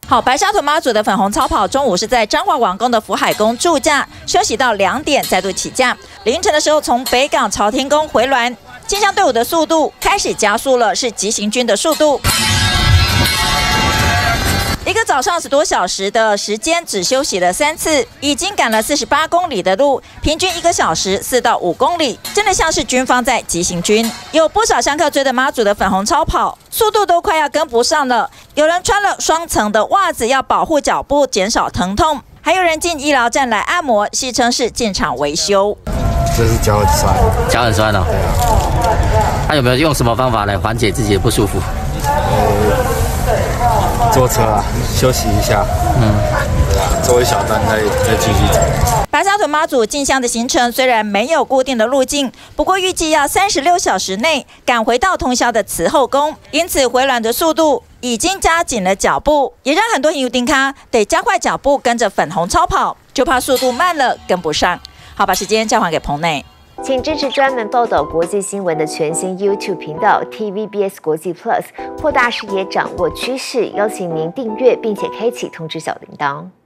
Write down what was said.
好，白沙屯妈祖的粉红超跑中午是在彰化王宫的福海宫驻驾，休息到2点再度起驾。凌晨的时候从北港朝天宫回銮，进香队伍的速度开始加速了，是急行军的速度。一个早上10多小时的时间，只休息了3次，已经赶了48公里的路，平均1个小时4到5公里，真的像是军方在急行军。有不少香客追着妈祖的粉红超跑，速度都快要跟不上了。有人穿了双层的袜子，要保护脚部，减少疼痛。还有人进医疗站来按摩，戏称是进场维修。 这是脚很酸， 脚很酸哦。对啊。他有没有用什么方法来缓解自己的不舒服？ 坐车啊，休息一下，对啊，坐一小段再继续走。 白沙屯妈祖进香的行程虽然没有固定的路径，不过预计要36小时内赶回到通宵的慈后宫，因此回銮的速度已经加紧了脚步，也让很多油丁咖得加快脚步跟着粉红超跑，就怕速度慢了跟不上。好，把时间交还给棚内。 请支持专门报道国际新闻的全新 YouTube 频道 TVBS 国际 Plus， 扩大视野，掌握趋势。邀请您订阅并且开启通知小铃铛。